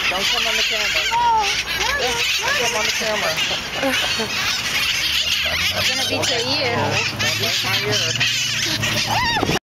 Don't come on the camera. Don't come on the camera. It's gonna beat your ear. Don't bite my ear.